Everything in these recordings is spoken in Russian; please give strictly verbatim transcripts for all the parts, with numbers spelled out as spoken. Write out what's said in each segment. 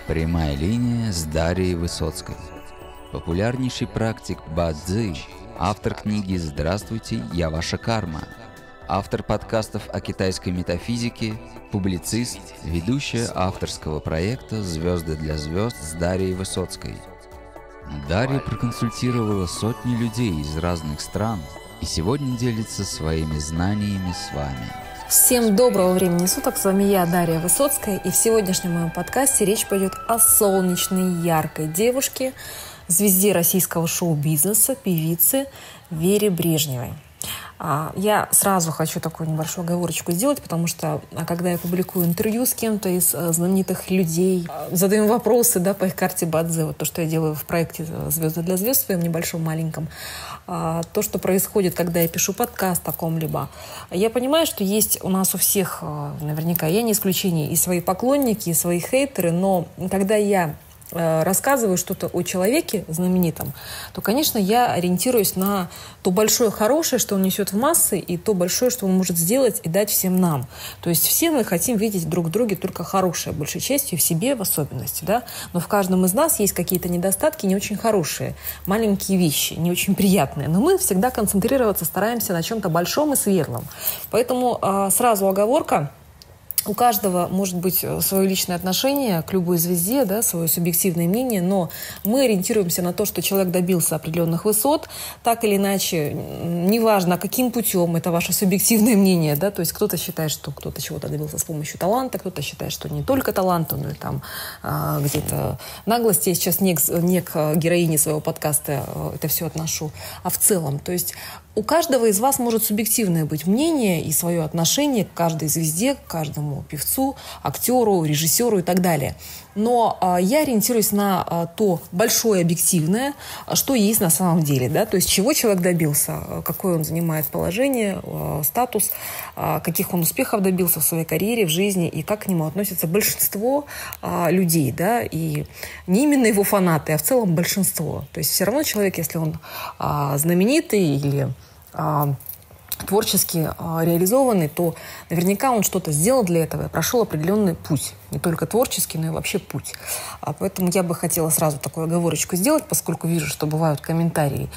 Прямая линия с Дарьей Высоцкой. Популярнейший практик Бадзи, автор книги «Здравствуйте, я ваша карма», автор подкастов о китайской метафизике, публицист, ведущая авторского проекта «Звезды для звезд» с Дарьей Высоцкой. Дарья проконсультировала сотни людей из разных стран и сегодня делится своими знаниями с вами. Всем доброго времени суток, с вами я, Дарья Высоцкая, и в сегодняшнем моем подкасте речь пойдет о солнечной, яркой девушке, звезде российского шоу-бизнеса, певице Вере Брежневой. Я сразу хочу такую небольшую оговорочку сделать, потому что, когда я публикую интервью с кем-то из знаменитых людей, задаем вопросы, да, по их карте Бадзи, вот то, что я делаю в проекте «Звезды для звезд» в своем небольшом, маленьком, то, что происходит, когда я пишу подкаст о ком-либо, я понимаю, что есть у нас у всех, наверняка, я не исключение, и свои поклонники, и свои хейтеры, но когда я рассказываю что-то о человеке знаменитом, то, конечно, я ориентируюсь на то большое хорошее, что он несет в массы, и то большое, что он может сделать и дать всем нам. То есть все мы хотим видеть друг в друге только хорошее, большей частью, в себе в особенности, да? Но в каждом из нас есть какие-то недостатки не очень хорошие, маленькие вещи, не очень приятные. Но мы всегда концентрироваться стараемся на чем-то большом и светлом. Поэтому а, сразу оговорка. У каждого может быть свое личное отношение к любой звезде, да, свое субъективное мнение, но мы ориентируемся на то, что человек добился определенных высот, так или иначе, неважно, каким путем, это ваше субъективное мнение, да, то есть кто-то считает, что кто-то чего-то добился с помощью таланта, кто-то считает, что не только таланта, но и там а, где-то наглости. Я сейчас не к, не к героине своего подкаста это все отношу, а в целом, то есть у каждого из вас может субъективное быть мнение и свое отношение к каждой звезде, к каждому певцу, актеру, режиссеру и так далее. Но а, я ориентируюсь на а, то большое объективное, что есть на самом деле. Да? То есть чего человек добился, какое он занимает положение, а, статус, а, каких он успехов добился в своей карьере, в жизни, и как к нему относится большинство а, людей. Да? И не именно его фанаты, а в целом большинство. То есть все равно человек, если он а, знаменитый или творчески реализованный, то наверняка он что-то сделал для этого и прошел определенный путь. Не только творческий, но и вообще путь. А поэтому я бы хотела сразу такую оговорочку сделать, поскольку вижу, что бывают комментарии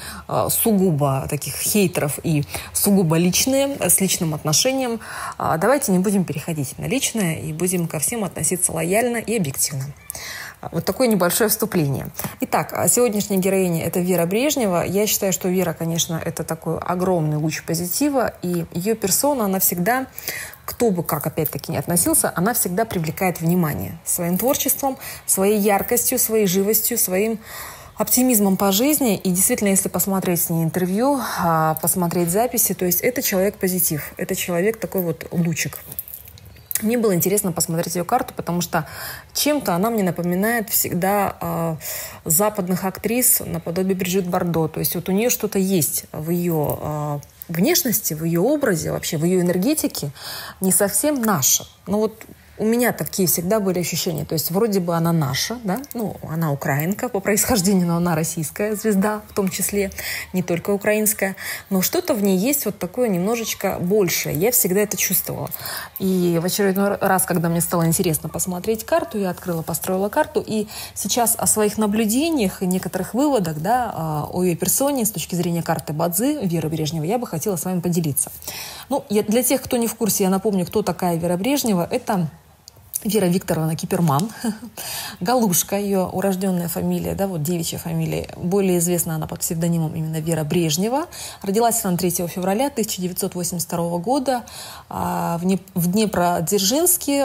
сугубо таких хейтеров и сугубо личные, с личным отношением. Давайте не будем переходить на личное и будем ко всем относиться лояльно и объективно. Вот такое небольшое вступление. Итак, сегодняшняя героиня – это Вера Брежнева. Я считаю, что Вера, конечно, это такой огромный луч позитива, и ее персона, она всегда, кто бы как опять-таки ни относился, она всегда привлекает внимание своим творчеством, своей яркостью, своей живостью, своим оптимизмом по жизни. И действительно, если посмотреть с ней интервью, посмотреть записи, то есть это человек-позитив, это человек такой вот лучик. Мне было интересно посмотреть ее карту, потому что чем-то она мне напоминает всегда э, западных актрис наподобие Брижит Бардо. То есть вот у нее что-то есть в ее э, внешности, в ее образе, вообще в ее энергетике, не совсем наше. Но вот у меня такие всегда были ощущения. То есть вроде бы она наша, да, ну, она украинка по происхождению, но она российская звезда в том числе, не только украинская. Но что-то в ней есть вот такое немножечко большее. Я всегда это чувствовала. И в очередной раз, когда мне стало интересно посмотреть карту, я открыла, построила карту. И сейчас о своих наблюдениях и некоторых выводах, да, о ее персоне с точки зрения карты Бадзи Веры Брежневой я бы хотела с вами поделиться. Ну, я, для тех, кто не в курсе, я напомню, кто такая Вера Брежнева. Это Вера Викторовна Киперман, Галушка, ее урожденная фамилия, да, вот девичья фамилия. Более известна она под псевдонимом именно Вера Брежнева. Родилась она третьего февраля тысяча девятьсот восемьдесят второго года в Днепродзержинске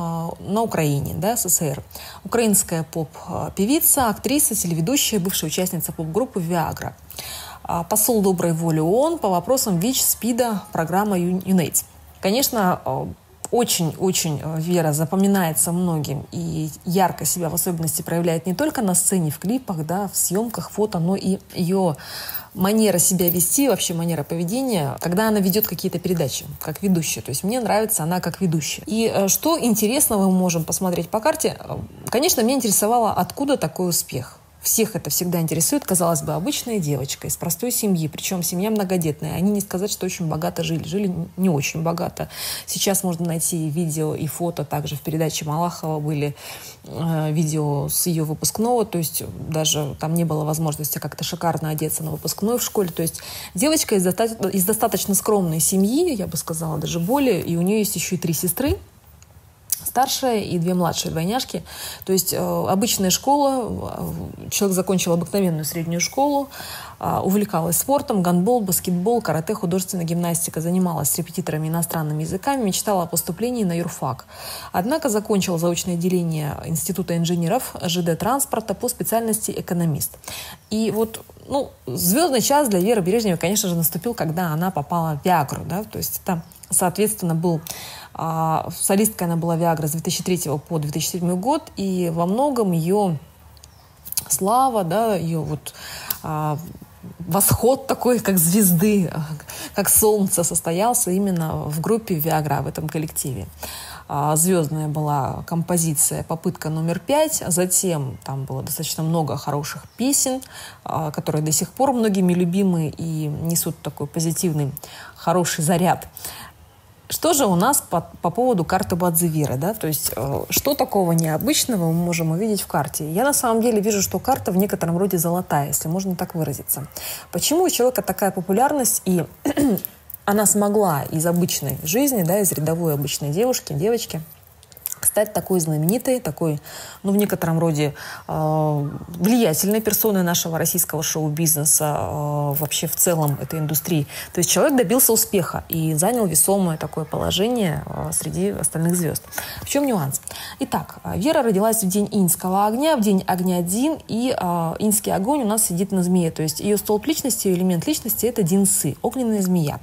на Украине, да, СССР. Украинская поп-певица, актриса, телеведущая, бывшая участница поп-группы «Виагра». Посол доброй воли ООН по вопросам ВИЧ, СПИДа, программа ЮНЕЙДС. Конечно, очень-очень Вера запоминается многим и ярко себя в особенности проявляет не только на сцене, в клипах, да, в съемках, фото, но и ее манера себя вести, вообще манера поведения, когда она ведет какие-то передачи, как ведущая. То есть мне нравится она как ведущая. И что интересного мы можем посмотреть по карте? Конечно, меня интересовало, откуда такой успех. всех это всегда интересует. Казалось бы, обычная девочка из простой семьи, причем семья многодетная. Они не сказать, что очень богато жили. Жили не очень богато. Сейчас можно найти видео и фото. Также в передаче Малахова были э, видео с ее выпускного. То есть даже там не было возможности как-то шикарно одеться на выпускной в школе. То есть девочка из, доста- из достаточно скромной семьи, я бы сказала, даже более. И у нее есть еще и три сестры. Старшая и две младшие двойняшки. То есть э, обычная школа, человек закончил обыкновенную среднюю школу, э, увлекалась спортом, гандбол, баскетбол, карате, художественная гимнастика, занималась с репетиторами иностранными языками, мечтала о поступлении на юрфак. Однако закончила заочное отделение Института инженеров ЖД-транспорта по специальности экономист. И вот ну, звездный час для Веры Брежневой, конечно же, наступил, когда она попала в Виагру. Да? То есть это, соответственно, был... А, солисткой она была Виагра с две тысячи третьего по две тысячи седьмой год, и во многом ее слава, да, ее вот а, восход такой, как звезды, как солнце, состоялся именно в группе Виагра, в этом коллективе. А, звездная была композиция «Попытка номер пять», затем там было достаточно много хороших песен, а, которые до сих пор многими любимы и несут такой позитивный, хороший заряд. Что же у нас по, по поводу карты Бадзи Веры, да? То есть э, что такого необычного мы можем увидеть в карте? Я на самом деле вижу, что карта в некотором роде золотая, если можно так выразиться. Почему у человека такая популярность, и она смогла из обычной жизни, да, из рядовой обычной девушки, девочки, стать такой знаменитой, такой, ну, в некотором роде э, влиятельной персоной нашего российского шоу-бизнеса, э, вообще в целом этой индустрии. То есть человек добился успеха и занял весомое такое положение э, среди остальных звезд. В чем нюанс? Итак, Вера родилась в день иньского огня, в день огня Дин, и э, иньский огонь у нас сидит на змее. То есть ее столб личности, ее элемент личности – это Динсы, огненная змея.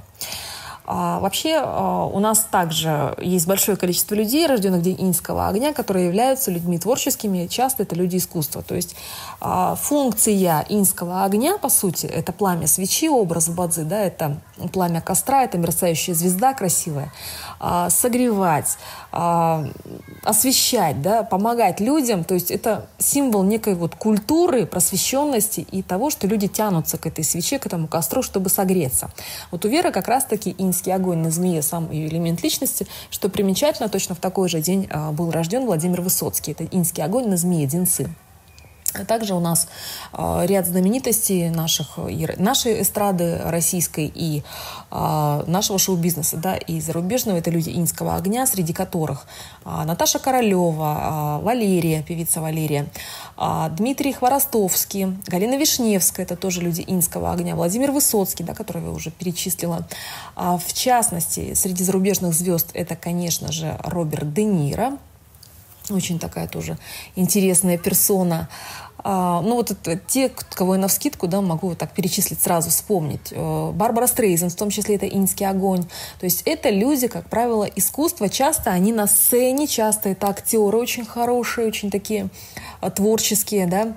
А, вообще а, у нас также есть большое количество людей, рожденных в день иньского огня, которые являются людьми творческими. Часто это люди искусства. То есть а, функция иньского огня, по сути, это пламя свечи, образ Бадзи, да, это пламя костра, это мерцающая звезда красивая. А, согревать, а, освещать, да, помогать людям. То есть это символ некой вот культуры, просвещенности и того, что люди тянутся к этой свече, к этому костру, чтобы согреться. Вот у Веры как раз-таки иньский огонь на змее, сам ее элемент личности. Что примечательно, точно в такой же день а, был рожден Владимир Высоцкий. Это иньский огонь на змее, Динсы. Также у нас э, ряд знаменитостей наших, и, нашей эстрады российской и э, нашего шоу-бизнеса, да, и зарубежного. Это люди иньского огня, среди которых э, Наташа Королева, э, Валерия, певица Валерия, э, Дмитрий Хворостовский, Галина Вишневская, это тоже люди иньского огня, Владимир Высоцкий, да, которого я уже перечислила. А, в частности, среди зарубежных звезд это, конечно же, Роберт Де Ниро. Очень такая тоже интересная персона. А, ну, вот это, те, кого я навскидку, да, могу вот так перечислить, сразу вспомнить. Барбара Стрейзанд, в том числе это иньский огонь. То есть это люди, как правило, искусства. Часто они на сцене, часто это актеры очень хорошие, очень такие творческие, да.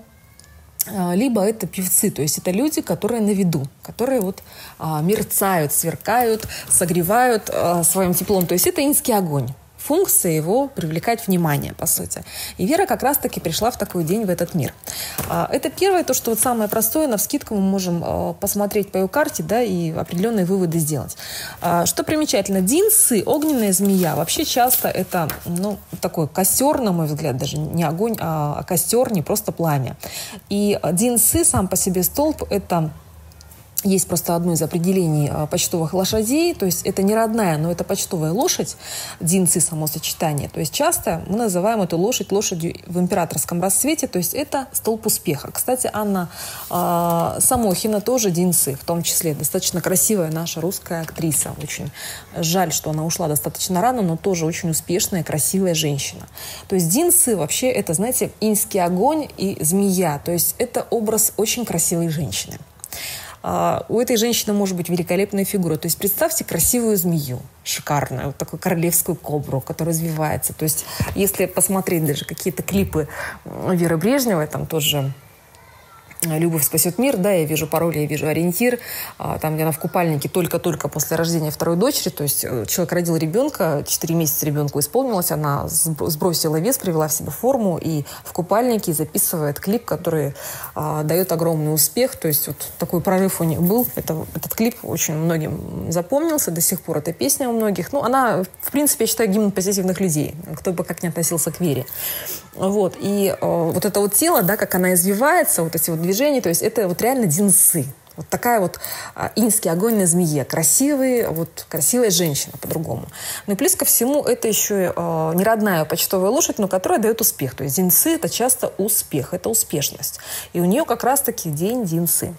Либо это певцы, то есть это люди, которые на виду, которые вот а, мерцают, сверкают, согревают а, своим теплом. То есть это иньский огонь. Функция его привлекать внимание, по сути. И Вера как раз-таки пришла в такой день в этот мир. Это первое, то, что вот самое простое, навскидку мы можем посмотреть по ее карте, да, и определенные выводы сделать. Что примечательно, Динсы, огненная змея, вообще часто это, ну, такой костер, на мой взгляд, даже не огонь, а костер, не просто пламя. И Динсы сам по себе столб, это... Есть просто одно из определений почтовых лошадей, то есть это не родная, но это почтовая лошадь, Динцы, само сочетание. То есть часто мы называем эту лошадь лошадью в императорском расцвете, то есть это столб успеха. Кстати, Анна э, Самохина тоже Динцы, в том числе достаточно красивая наша русская актриса. Очень жаль, что она ушла достаточно рано, но тоже очень успешная, красивая женщина. То есть Динцы вообще это, знаете, иньский огонь и змея, то есть это образ очень красивой женщины. Uh, у этой женщины может быть великолепная фигура. То есть представьте красивую змею, шикарную, вот такую королевскую кобру, которая развивается. То есть если посмотреть даже какие-то клипы Веры Брежневой, там тоже «Любовь спасет мир», да, я вижу пароль, я вижу ориентир, там, где она в купальнике только-только после рождения второй дочери, то есть человек родил ребенка, четыре месяца ребенку исполнилось, она сбросила вес, привела в себя форму и в купальнике записывает клип, который а, дает огромный успех, то есть вот такой прорыв у них был, это, этот клип очень многим запомнился, до сих пор эта песня у многих, ну, она, в принципе, я считаю, гимн позитивных людей, кто бы как ни относился к вере. Вот, и э, вот это вот тело, да, как она извивается, вот эти вот движения, то есть это вот реально динсы. Вот такая вот э, инский огонь на змее. Красивый, вот, красивая женщина по-другому. Ну и плюс ко всему это еще э, не родная почтовая лошадь, но которая дает успех. То есть динсы – это часто успех, это успешность. И у нее как раз-таки день динсы.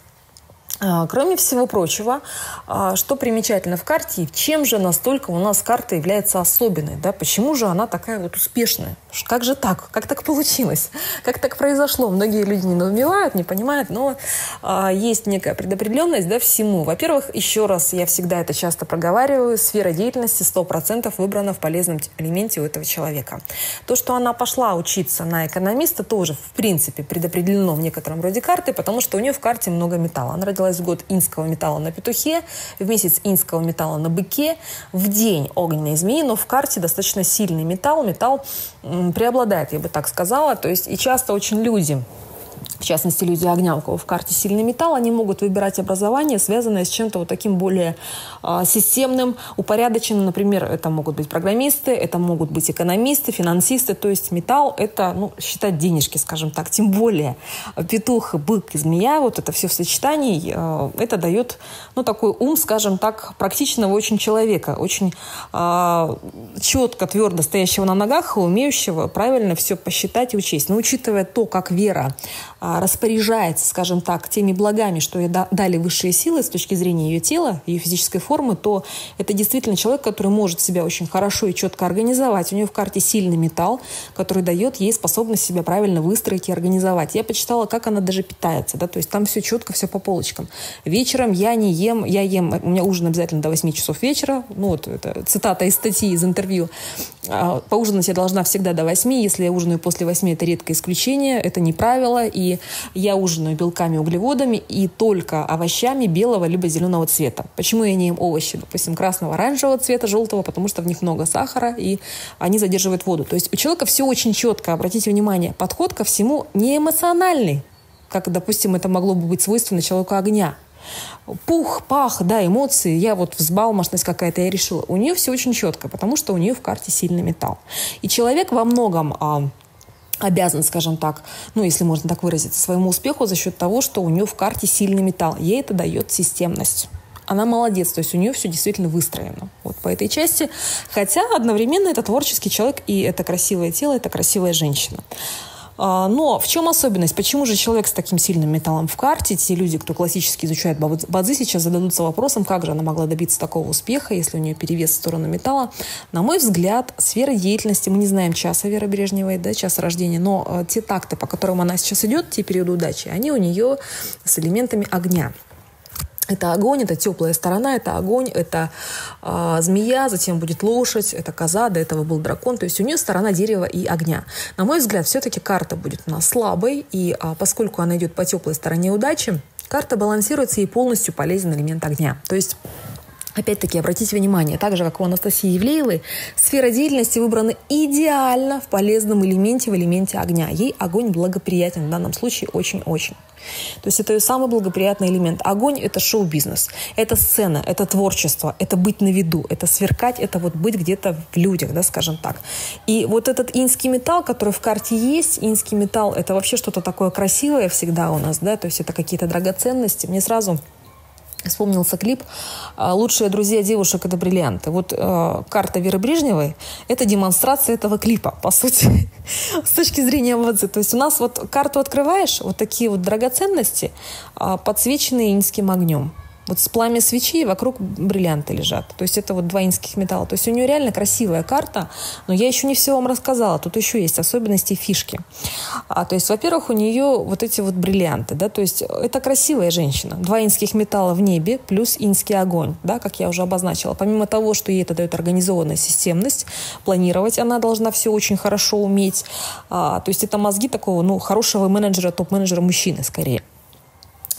Кроме всего прочего, что примечательно в карте, чем же настолько у нас карта является особенной, да? Почему же она такая вот успешная? Как же так? Как так получилось? Как так произошло? Многие люди не недоумевают, не понимают, но а, есть некая предопределенность, да, всему. Во-первых, еще раз, я всегда это часто проговариваю, сфера деятельности сто процентов выбрана в полезном элементе у этого человека. То, что она пошла учиться на экономиста, тоже, в принципе, предопределено в некотором роде карты, потому что у нее в карте много металла. Она родилась в год инского металла на петухе, в месяц инского металла на быке, в день огненной змеи, но в карте достаточно сильный металл. Металл м, преобладает, я бы так сказала. То есть и часто очень люди, в частности, люди огня, у кого в карте сильный металл, они могут выбирать образование, связанное с чем-то вот таким более э, системным, упорядоченным. Например, это могут быть программисты, это могут быть экономисты, финансисты. То есть металл – это, ну, считать денежки, скажем так. Тем более петух, бык и змея, вот это все в сочетании, э, это дает, ну, такой ум, скажем так, практичного очень человека, очень э, четко, твердо стоящего на ногах и умеющего правильно все посчитать и учесть. Но учитывая то, как вера распоряжается, скажем так, теми благами, что ей дали высшие силы с точки зрения ее тела, ее физической формы, то это действительно человек, который может себя очень хорошо и четко организовать. У нее в карте сильный металл, который дает ей способность себя правильно выстроить и организовать. Я почитала, как она даже питается, да, то есть там все четко, все по полочкам. Вечером я не ем, я ем, у меня ужин обязательно до восьми часов вечера, ну вот это цитата из статьи, из интервью. Поужинать я должна всегда до восьми, если я ужинаю после восьми, это редкое исключение, это не правило, и я ужинаю белками, углеводами и только овощами белого либо зеленого цвета. Почему я не ем овощи, допустим, красного, оранжевого цвета, желтого? Потому что в них много сахара, и они задерживают воду. То есть у человека все очень четко, обратите внимание, подход ко всему не эмоциональный, как, допустим, это могло бы быть свойственно человеку огня. Пух, пах, да, эмоции, я вот взбалмошность какая-то, я решила. У нее все очень четко, потому что у нее в карте сильный металл. И человек во многом а, обязан, скажем так, ну, если можно так выразиться, своему успеху за счет того, что у нее в карте сильный металл. Ей это дает системность. Она молодец, то есть у нее все действительно выстроено. Вот по этой части. Хотя одновременно это творческий человек, и это красивое тело, это красивая женщина. Но в чем особенность? Почему же человек с таким сильным металлом в карте, те люди, кто классически изучает бадзи, сейчас зададутся вопросом, как же она могла добиться такого успеха, если у нее перевес в сторону металла. На мой взгляд, сфера деятельности, мы не знаем часа Веры Брежневой, да, часа рождения, но те такты, по которым она сейчас идет, те периоды удачи, они у нее с элементами огня. Это огонь, это теплая сторона, это огонь, это э, змея, затем будет лошадь, это коза, до этого был дракон. То есть у нее сторона дерева и огня. На мой взгляд, все-таки карта будет у нас слабой, и э, поскольку она идет по теплой стороне удачи, карта балансируется, и полностью полезен элемент огня. То есть опять-таки, обратите внимание, так же, как у Анастасии Ивлеевой, сфера деятельности выбрана идеально в полезном элементе, в элементе огня. Ей огонь благоприятен, в данном случае очень-очень. То есть это ее самый благоприятный элемент. Огонь – это шоу-бизнес, это сцена, это творчество, это быть на виду, это сверкать, это вот быть где-то в людях, да, скажем так. И вот этот инский металл, который в карте есть, инский металл – это вообще что-то такое красивое всегда у нас, да, то есть это какие-то драгоценности. Мне сразу вспомнился клип «Лучшие друзья девушек – это бриллианты». Вот э, карта Веры Брежневой – это демонстрация этого клипа, по сути, с точки зрения бадзи. То есть у нас вот карту открываешь, вот такие вот драгоценности, э, подсвеченные инским огнем. Вот с пламя свечи вокруг бриллианты лежат. То есть это вот два инских металла. То есть у нее реально красивая карта, но я еще не все вам рассказала. Тут еще есть особенности, фишки. А, то есть, во-первых, у нее вот эти вот бриллианты, да, то есть это красивая женщина. Два инских металла в небе плюс инский огонь, да, как я уже обозначила. Помимо того, что ей это дает организованная системность, планировать она должна все очень хорошо уметь. А, то есть это мозги такого, ну, хорошего менеджера, топ-менеджера мужчины скорее.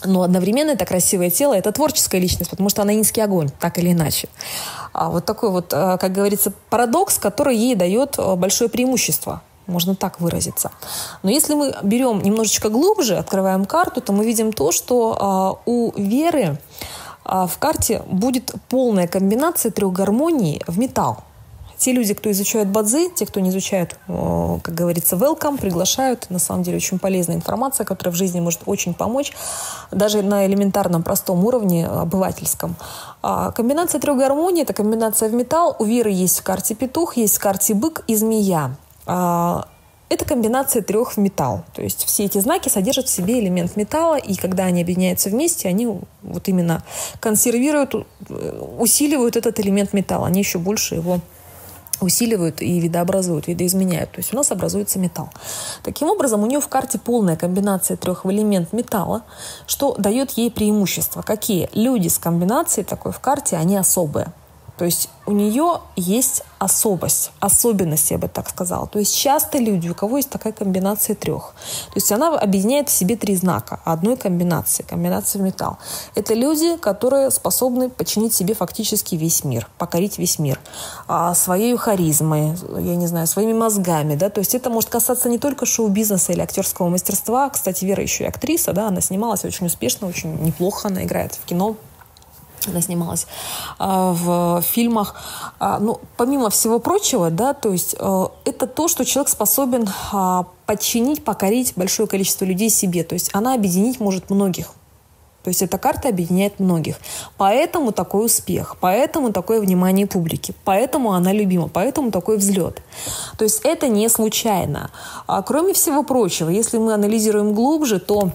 Но одновременно это красивое тело, это творческая личность, потому что она инский огонь, так или иначе. А вот такой вот, как говорится, парадокс, который ей дает большое преимущество. Можно так выразиться. Но если мы берем немножечко глубже, открываем карту, то мы видим то, что у Веры в карте будет полная комбинация трех гармоний в металл. Те люди, кто изучают бадзи, те, кто не изучают, как говорится, welcome, приглашают. На самом деле очень полезная информация, которая в жизни может очень помочь, даже на элементарном, простом уровне, обывательском. Комбинация трех гармоний – это комбинация в металл. У Веры есть в карте петух, есть в карте бык и змея. Это комбинация трех в металл. То есть все эти знаки содержат в себе элемент металла, и когда они объединяются вместе, они вот именно консервируют, усиливают этот элемент металла. Они еще больше его усиливают и видообразуют, видоизменяют. То есть у нас образуется металл. Таким образом, у нее в карте полная комбинация трех в элемент металла, что дает ей преимущества. Какие? Люди с комбинацией такой в карте, они особые. То есть у нее есть особость, особенность, я бы так сказала. То есть часто люди, у кого есть такая комбинация трех. То есть она объединяет в себе три знака одной комбинации, комбинации в металл. Это люди, которые способны подчинить себе фактически весь мир, покорить весь мир. А, своей харизмой, я не знаю, своими мозгами. Да? То есть это может касаться не только шоу-бизнеса или актерского мастерства. Кстати, Вера еще и актриса, да? Она снималась очень успешно, очень неплохо, она играет в кино. Она снималась э, в фильмах. А, ну, помимо всего прочего, да, то есть э, это то, что человек способен э, подчинить, покорить большое количество людей себе. То есть она объединить может многих. То есть эта карта объединяет многих. Поэтому такой успех, поэтому такое внимание публики, поэтому она любима, поэтому такой взлет. То есть это не случайно. А, кроме всего прочего, если мы анализируем глубже, то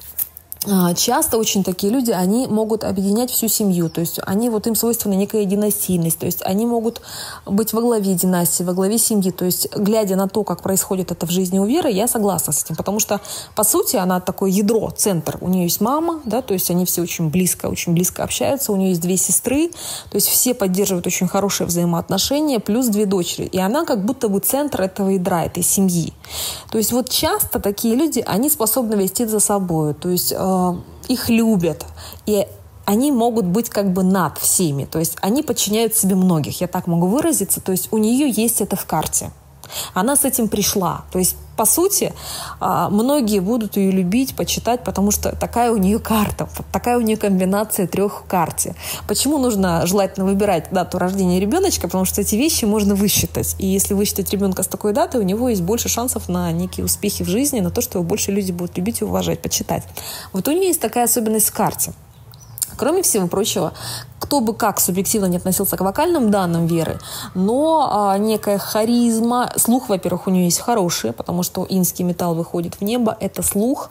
часто очень такие люди, они могут объединять всю семью, то есть они, вот им свойственна некая династийность, то есть они могут быть во главе династии, во главе семьи, то есть глядя на то, как происходит это в жизни у Веры, я согласна с этим, потому что, по сути, она такое ядро, центр, у нее есть мама, да, то есть они все очень близко, очень близко общаются, у нее есть две сестры, то есть все поддерживают очень хорошие взаимоотношения, плюс две дочери, и она как будто бы центр этого ядра, этой семьи. То есть вот часто такие люди, они способны вести за собой, то есть их любят, и они могут быть как бы над всеми, то есть они подчиняют себе многих, я так могу выразиться, то есть у нее есть это в карте. Она с этим пришла. То есть, по сути, многие будут ее любить, почитать, потому что такая у нее карта, такая у нее комбинация трех в карте. Почему нужно желательно выбирать дату рождения ребеночка? Потому что эти вещи можно высчитать. И если высчитать ребенка с такой датой, у него есть больше шансов на некие успехи в жизни, на то, что его больше люди будут любить и уважать, почитать. Вот у нее есть такая особенность в карте. Кроме всего прочего, кто бы как субъективно не относился к вокальным данным Веры, но а, некая харизма, слух, во-первых, у нее есть хороший, потому что инский металл выходит в небо, это слух,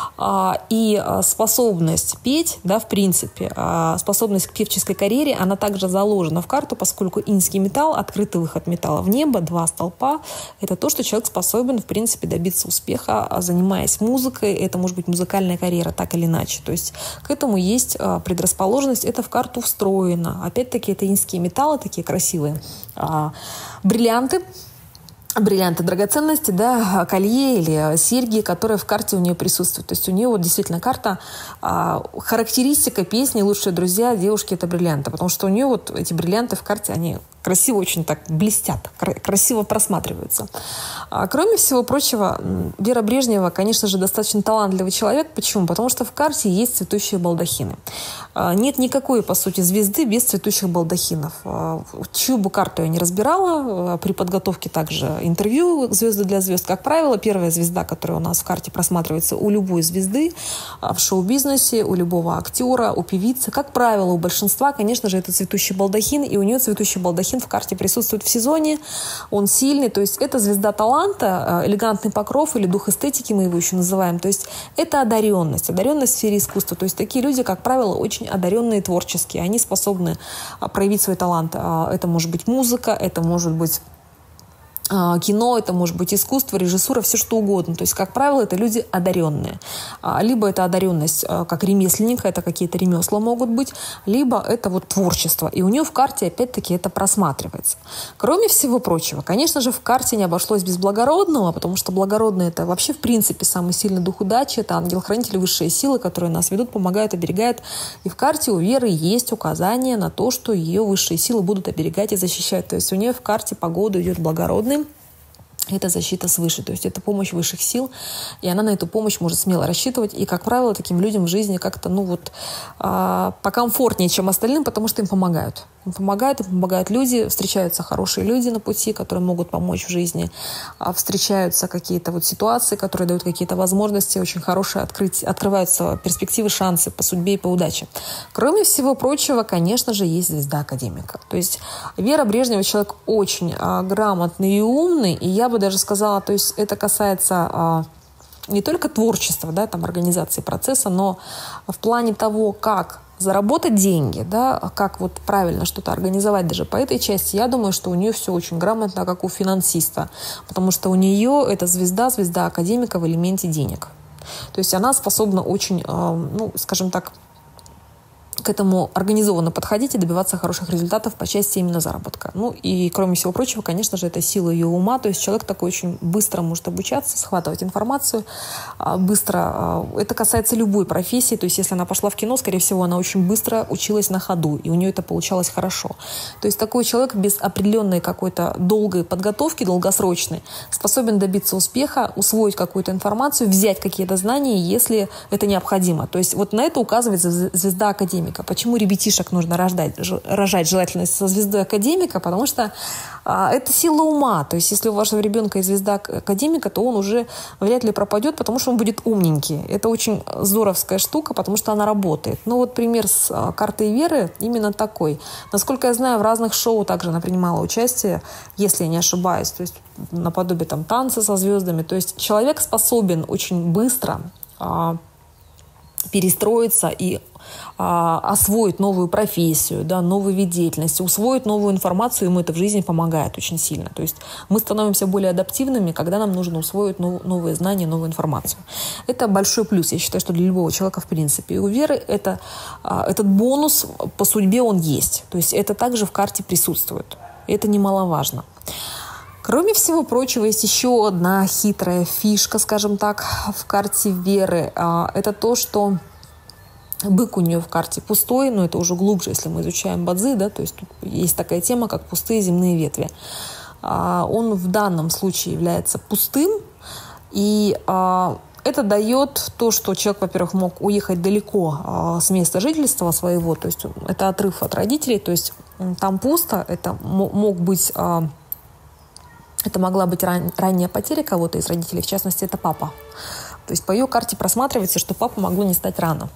а, и а, способность петь, да, в принципе, а, способность к певческой карьере, она также заложена в карту, поскольку инский металл, открытый выход металла в небо, два столпа, это то, что человек способен, в принципе, добиться успеха, занимаясь музыкой, это может быть музыкальная карьера, так или иначе, то есть к этому есть а, предрасположенность, это в карту встроено. Опять-таки, это инские металлы, такие красивые. А, бриллианты. Бриллианты, драгоценности, да, колье или серьги, которые в карте у нее присутствуют. То есть у нее вот действительно карта, а, характеристика песни «Лучшие друзья девушки» — это бриллианты. Потому что у нее вот эти бриллианты в карте, они красиво очень так блестят, красиво просматриваются. А, кроме всего прочего, Вера Брежнева, конечно же, достаточно талантливый человек. Почему? Потому что в карте есть цветущие балдахины. А, нет никакой, по сути, звезды без цветущих балдахинов. А, чью бы карту я не разбирала, при подготовке также интервью «Звезды для звезд». Как правило, первая звезда, которая у нас в карте просматривается у любой звезды в шоу-бизнесе, у любого актера, у певицы, как правило, у большинства, конечно же, это цветущий балдахин, и у нее цветущий балдахин в карте присутствует в сезоне, он сильный, то есть это звезда таланта, элегантный покров или дух эстетики, мы его еще называем, то есть это одаренность, одаренность в сфере искусства, то есть такие люди, как правило, очень одаренные творческие, они способны проявить свой талант, это может быть музыка, это может быть кино, это может быть искусство, режиссура, все что угодно. То есть, как правило, это люди одаренные. Либо это одаренность как ремесленника, это какие-то ремесла могут быть, либо это вот творчество. И у нее в карте, опять-таки, это просматривается. Кроме всего прочего, конечно же, в карте не обошлось без благородного, потому что благородный — это вообще, в принципе, самый сильный дух удачи, это ангел-хранитель, высшие силы, которые нас ведут, помогают, оберегают. И в карте у Веры есть указание на то, что ее высшие силы будут оберегать и защищать. То есть у нее в карте по году идет благородный. Это защита свыше, то есть это помощь высших сил, и она на эту помощь может смело рассчитывать. И, как правило, таким людям в жизни как-то, ну вот, а, покомфортнее, чем остальным, потому что им помогают. Им помогают, им помогают люди, встречаются хорошие люди на пути, которые могут помочь в жизни, а встречаются какие-то вот ситуации, которые дают какие-то возможности, очень хорошие, открыть, открываются перспективы, шансы по судьбе и по удаче. Кроме всего прочего, конечно же, есть звезда академика. То есть Вера Брежнева человек очень а, грамотный и умный, и я бы даже сказала, то есть это касается а, не только творчества, да, там, организации процесса, но в плане того, как заработать деньги, да, как вот правильно что-то организовать даже по этой части, я думаю, что у нее все очень грамотно, как у финансиста, потому что у нее это звезда, звезда академика в элементе денег. То есть она способна очень, э, ну, скажем так, к этому организованно подходить и добиваться хороших результатов по части именно заработка. Ну и, кроме всего прочего, конечно же, это сила ее ума. То есть человек такой очень быстро может обучаться, схватывать информацию быстро. Это касается любой профессии. То есть если она пошла в кино, скорее всего, она очень быстро училась на ходу, и у нее это получалось хорошо. То есть такой человек без определенной какой-то долгой подготовки, долгосрочной, способен добиться успеха, усвоить какую-то информацию, взять какие-то знания, если это необходимо. То есть вот на это указывает звезда академика. Почему ребятишек нужно рождать, рожать желательно со звездой академика? Потому что а, это сила ума. То есть если у вашего ребенка есть звезда академика, то он уже вряд ли пропадет, потому что он будет умненький. Это очень здоровская штука, потому что она работает. Ну вот пример с а, картой Веры именно такой. Насколько я знаю, в разных шоу также она принимала участие, если я не ошибаюсь. То есть наподобие там танца со звездами. То есть человек способен очень быстро а, перестроиться и а, освоить новую профессию, да, новый вид деятельности, усвоить новую информацию, ему это в жизни помогает очень сильно. То есть мы становимся более адаптивными, когда нам нужно усвоить нов- новые знания, новую информацию. Это большой плюс, я считаю, что для любого человека в принципе. И у Веры это, а, этот бонус по судьбе он есть. То есть это также в карте присутствует. И это немаловажно. Кроме всего прочего, есть еще одна хитрая фишка, скажем так, в карте Веры. А, это то, что бык у нее в карте пустой, но это уже глубже, если мы изучаем бадзи, да, то есть тут есть такая тема, как пустые земные ветви. А, он в данном случае является пустым, и а, это дает то, что человек, во-первых, мог уехать далеко а, с места жительства своего, то есть это отрыв от родителей, то есть там пусто, это мог быть... А, это могла быть ран, ранняя потеря кого-то из родителей, в частности, это папа. То есть по ее карте просматривается, что папа могло не стать рано.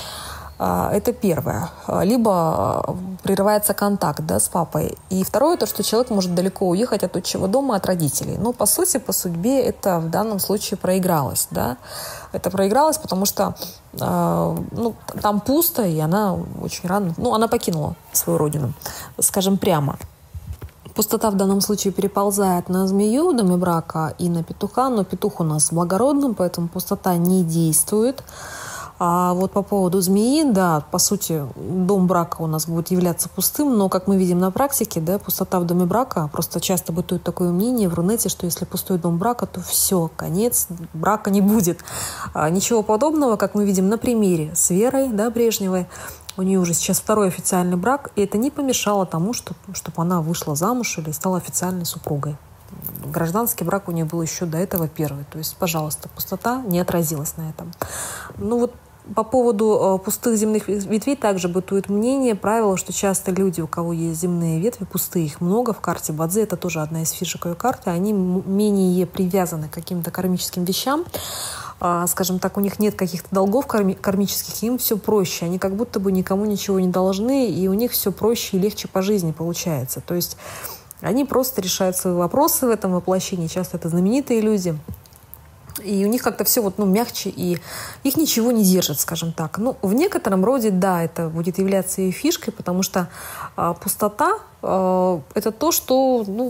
Это первое. Либо прерывается контакт, да, с папой. И второе, то, что человек может далеко уехать от отчего дома, от родителей. Но, по сути, по судьбе это в данном случае проигралось. Да? Это проигралось, потому что ну, там пусто, и она очень рано... Ну, она покинула свою родину, скажем прямо. Пустота в данном случае переползает на змею в доме брака и на петуха, но петух у нас благородным, поэтому пустота не действует. А вот по поводу змеи, да, по сути, дом брака у нас будет являться пустым, но, как мы видим на практике, да, пустота в доме брака, просто часто бытует такое мнение в Рунете, что если пустой дом брака, то все, конец, брака не будет. А ничего подобного, как мы видим на примере с Верой, да, Брежневой. У нее уже сейчас второй официальный брак, и это не помешало тому, что, чтобы она вышла замуж или стала официальной супругой. Гражданский брак у нее был еще до этого первый. То есть, пожалуйста, пустота не отразилась на этом. Ну вот по поводу э, пустых земных ветвей также бытует мнение, правило, что часто люди, у кого есть земные ветви, пустые, их много в карте бадзи, это тоже одна из фишек ее карты, они менее привязаны к каким-то кармическим вещам. Скажем так, у них нет каких-то долгов кармических, им все проще. Они как будто бы никому ничего не должны, и у них все проще и легче по жизни получается. То есть они просто решают свои вопросы в этом воплощении. Часто это знаменитые люди. И у них как-то все вот, ну, мягче, и их ничего не держит, скажем так. Ну, в некотором роде, да, это будет являться и фишкой, потому что а, пустота а, – это то, что, ну,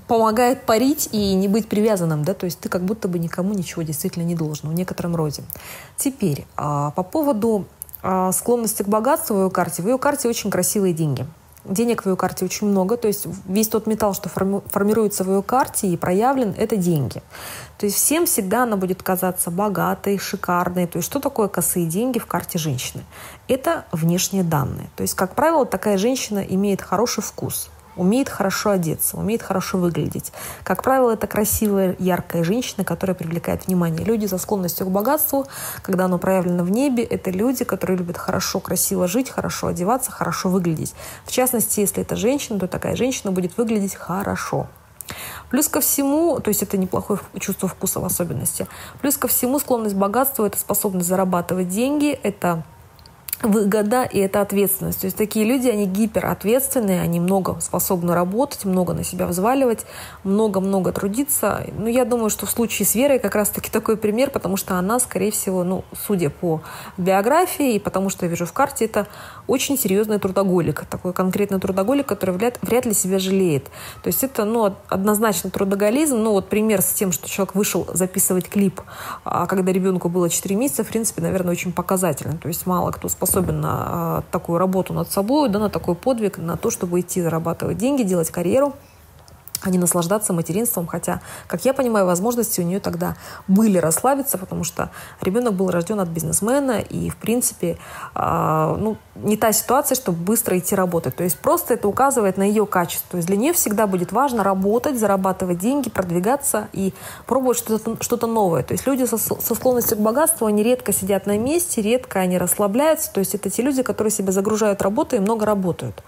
помогает парить и не быть привязанным, да, то есть ты как будто бы никому ничего действительно не должен в некотором роде. Теперь, по поводу склонности к богатству в ее карте. В ее карте очень красивые деньги. Денег в ее карте очень много, то есть весь тот металл, что форми- формируется в ее карте и проявлен, это деньги. То есть всем всегда она будет казаться богатой, шикарной. То есть что такое косые деньги в карте женщины? Это внешние данные. То есть, как правило, такая женщина имеет хороший вкус, умеет хорошо одеться, умеет хорошо выглядеть. Как правило, это красивая, яркая женщина, которая привлекает внимание. Люди со склонностью к богатству, когда оно проявлено в небе, это люди, которые любят хорошо, красиво жить, хорошо одеваться, хорошо выглядеть. В частности, если это женщина, то такая женщина будет выглядеть хорошо. Плюс ко всему, то есть это неплохое чувство вкуса в особенности, плюс ко всему склонность к богатству – это способность зарабатывать деньги, это выгода и это ответственность. То есть такие люди, они гиперответственные, они много способны работать, много на себя взваливать, много-много трудиться. Ну, я думаю, что в случае с Верой как раз-таки такой пример, потому что она, скорее всего, ну, судя по биографии, и потому что я вижу в карте, это очень серьезный трудоголик, такой конкретный трудоголик, который вряд, вряд ли себя жалеет. То есть это, ну, однозначно трудоголизм. Ну, вот пример с тем, что человек вышел записывать клип, когда ребенку было четыре месяца, в принципе, наверное, очень показательно. То есть мало кто способен способен на такую работу над собой, да, на такой подвиг, на то, чтобы идти зарабатывать деньги, делать карьеру, а не наслаждаться материнством. Хотя, как я понимаю, возможности у нее тогда были расслабиться, потому что ребенок был рожден от бизнесмена, и, в принципе, э, ну, не та ситуация, чтобы быстро идти работать. То есть просто это указывает на ее качество. То есть для нее всегда будет важно работать, зарабатывать деньги, продвигаться и пробовать что-то, что-то новое. То есть люди со, со склонностью к богатству, они редко сидят на месте, редко они расслабляются. То есть это те люди, которые себя загружают работой и много работают.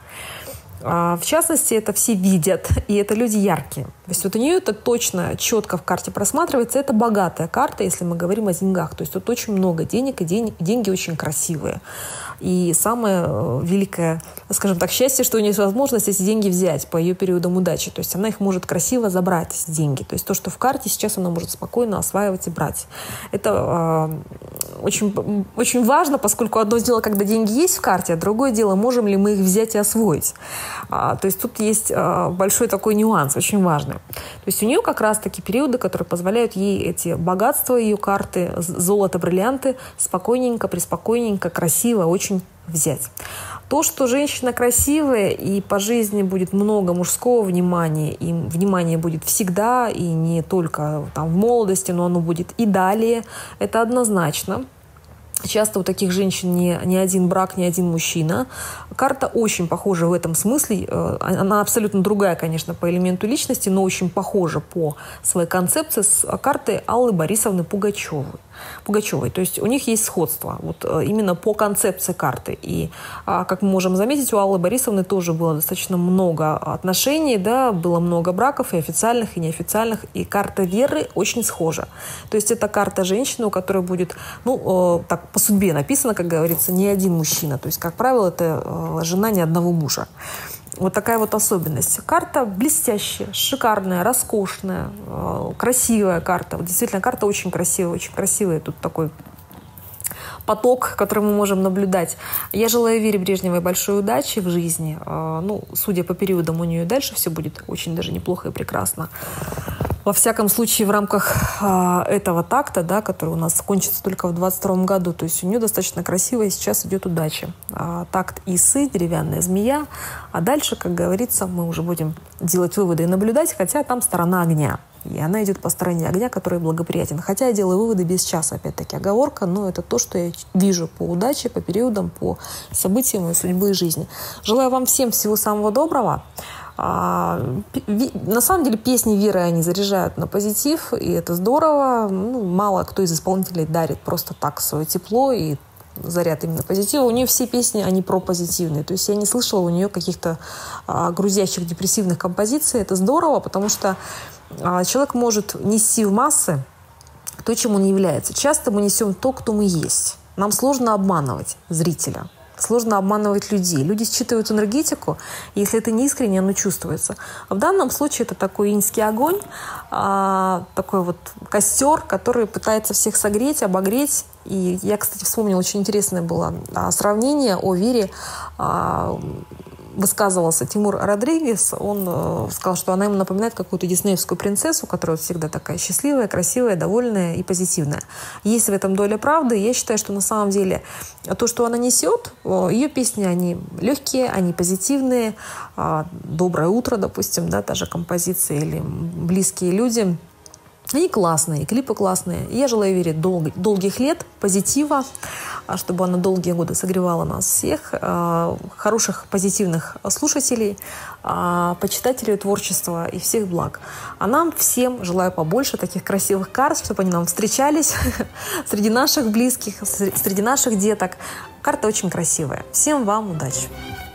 В частности, это все видят, и это люди яркие. То есть вот у нее это точно, четко в карте просматривается. Это богатая карта, если мы говорим о деньгах. То есть тут очень много денег, и день, деньги очень красивые. И самое великое, скажем так, счастье, что у нее есть возможность эти деньги взять по ее периодам удачи. То есть она их может красиво забрать, эти деньги. То есть то, что в карте, сейчас она может спокойно осваивать и брать. Это э, очень, очень важно, поскольку одно дело, когда деньги есть в карте, а другое дело, можем ли мы их взять и освоить. А, то есть тут есть а, большой такой нюанс, очень важный. То есть у нее как раз-таки периоды, которые позволяют ей эти богатства, ее карты, золото, бриллианты спокойненько, приспокойненько, красиво очень взять. То, что женщина красивая и по жизни будет много мужского внимания, и внимание будет всегда, и не только там, в молодости, но оно будет и далее, это однозначно. Часто у таких женщин не, не один брак, не один мужчина. Карта очень похожа в этом смысле. Она абсолютно другая, конечно, по элементу личности, но очень похожа по своей концепции с картой Аллы Борисовны Пугачевой. Пугачевой. То есть у них есть сходство вот именно по концепции карты. И, как мы можем заметить, у Аллы Борисовны тоже было достаточно много отношений, да, было много браков и официальных, и неофициальных. И карта Веры очень схожа. То есть это карта женщины, у которой будет, ну, так по судьбе написано, как говорится, не один мужчина. То есть, как правило, это жена ни одного мужа. Вот такая вот особенность. Карта блестящая, шикарная, роскошная, красивая карта. Вот действительно, карта очень красивая, очень красивая. Тут такой поток, который мы можем наблюдать. Я желаю Вере Брежневой большой удачи в жизни. Ну, судя по периодам, у нее дальше все будет очень даже неплохо и прекрасно. Во всяком случае, в рамках а, этого такта, да, который у нас кончится только в двадцать втором году, то есть у нее достаточно красивая сейчас идет удача. А, такт Исы, деревянная змея. А дальше, как говорится, мы уже будем делать выводы и наблюдать, хотя там сторона огня. И она идет по стороне огня, который благоприятен. Хотя я делаю выводы без часа, опять-таки, оговорка, но это то, что я вижу по удаче, по периодам, по событиям моей судьбы и жизни. Желаю вам всем всего самого доброго. А, на самом деле песни Веры, они заряжают на позитив, и это здорово. Ну, мало кто из исполнителей дарит просто так свое тепло и заряд именно позитива. У нее все песни, они пропозитивные. То есть я не слышала у нее каких-то а, грузящих, депрессивных композиций. Это здорово, потому что а, человек может нести в массы то, чем он является. Часто мы несем то, кто мы есть. Нам сложно обманывать зрителя. Сложно обманывать людей. Люди считывают энергетику, и если это не искренне, оно чувствуется. А в данном случае это такой иньский огонь, а, такой вот костер, который пытается всех согреть, обогреть. И я, кстати, вспомнила, очень интересное было а, сравнение о Вере а, высказывался Тимур Родригес, он э, сказал, что она ему напоминает какую-то диснеевскую принцессу, которая всегда такая счастливая, красивая, довольная и позитивная. Есть в этом доля правды. Я считаю, что на самом деле то, что она несет, ее песни, они легкие, они позитивные. Э, «Доброе утро», допустим, да, та же композиция, или «Близкие люди». Они классные, клипы классные. Я желаю верить дол- долгих лет, позитива, чтобы она долгие годы согревала нас всех, хороших, позитивных слушателей, почитателей творчества и всех благ. А нам всем желаю побольше таких красивых карт, чтобы они нам встречались среди наших близких, среди наших деток. Карта очень красивая. Всем вам удачи!